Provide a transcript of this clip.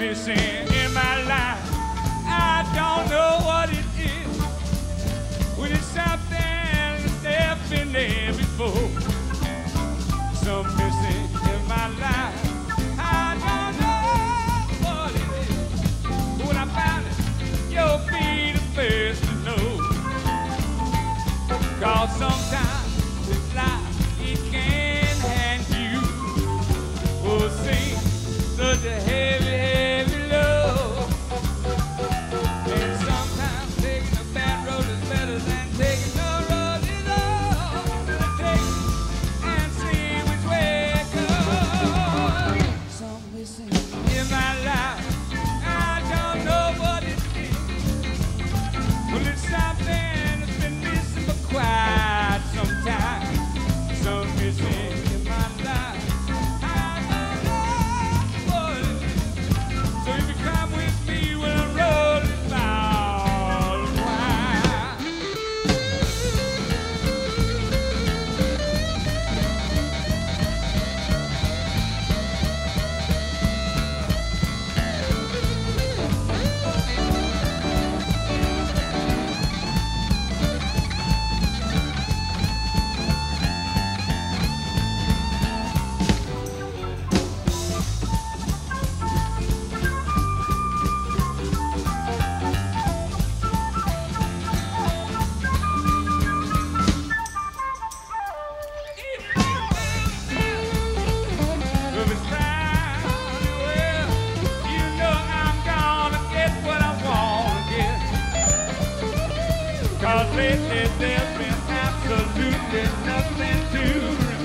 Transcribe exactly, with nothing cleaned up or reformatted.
missing in my life. I don't know what it is. Well, it's something that's never been there before. Some missing in my life. I don't know what it is. But when I found it, you'll be the first to know. 'Cause sometimes this life, it can hand you, oh, sing such a heavy, heavy load. And sometimes taking a bad road is better than taking no road at all. Better take it and see which way it goes. Some missing in my life, I don't know what it is. Well, it's something that's been missing for quite some time. Some missing in my life. So if you come with me, we'll roll it all the while. If it's right, well, you know I'm gonna get what I wanna get. 'Cause lately there's been absolutely nothing to